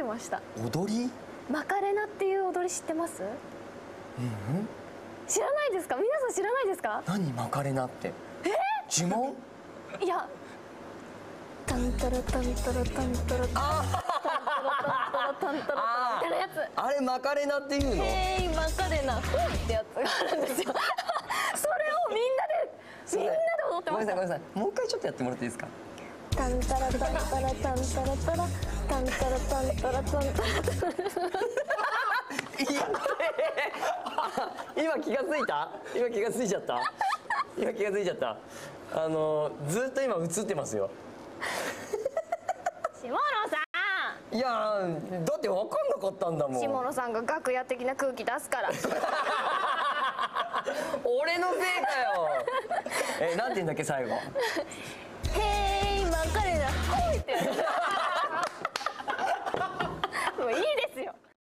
ました。 踊り？ マカレナっていう踊り知ってます？知らないですか？皆さん知らないですか？ 何マカレナって？呪文？ いや、タンタラタンタラタンタラタンタラタンタラタンタラタンみたいなやつ。 あれマカレナっていうの？ ヘイマカレナフーってやつがあるんですよ。それをみんなで踊ってました。 ごめんなさいごめんなさい、もう一回ちょっとやってもらっていいですか？ タンタラタンタラタンタラタラタンタラタンタラタンタラタン。 今気がついた？今気がついちゃった？今気がついちゃった。ずっと今映ってますよ。 下野さいやー、だって分かんなかったんだもん。 ん、下野さんが楽屋的な空気出すから。 俺のせいかよ。なんて言うんだっけ最後。 ヘイマカレナフーってやつ。